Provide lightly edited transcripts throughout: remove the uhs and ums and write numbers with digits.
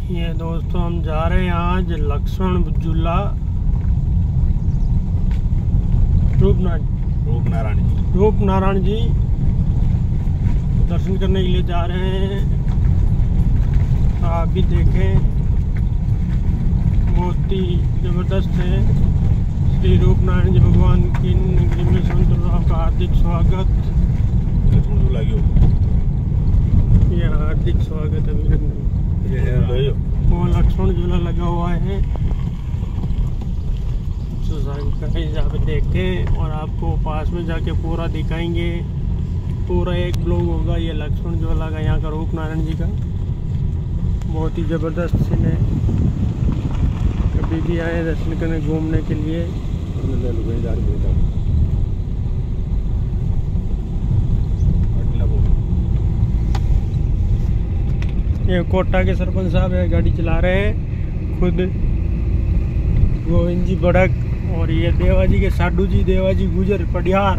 ये दोस्तों हम जा रहे हैं आज लक्ष्मण झूला रूप नारायण जी दर्शन करने के लिए जा रहे हैं। आप भी देखें, बहुत ही जबरदस्त है। श्री रूप नारायण जी भगवान की नगरी में संतों आपका हार्दिक स्वागत। ये हार्दिक स्वागत अभिनंदन। वो लक्ष्मण झूला लगा हुआ है, आप देखें और आपको पास में जाके पूरा दिखाएंगे। पूरा एक ब्लॉग होगा ये लक्ष्मण झूला का, यहाँ का रूप नारायण जी का। बहुत ही ज़बरदस्त सीन है। कभी भी आए दर्शन करने घूमने के लिए। ये कोटा के सरपंच साहब है, गाड़ी चला रहे हैं खुद, गोविंद जी बड़क। और ये देवाजी के साडू जी, देवाजी गुजर पडियार।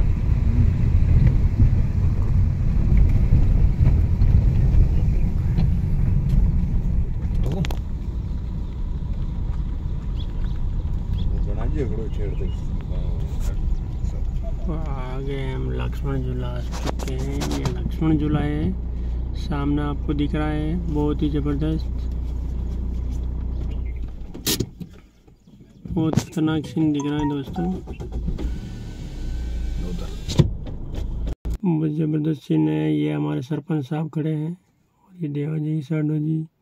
आगे हम लक्ष्मण झूला आ चुके हैं। ये लक्ष्मण झूला है, सामने आपको दिख रहा है, बहुत ही जबरदस्त, बहुत खतरनाक सीन दिख रहा है दोस्तों। बहुत जबरदस्त सीन है। ये हमारे सरपंच साहब खड़े हैं और ये देवाजी साडू जी।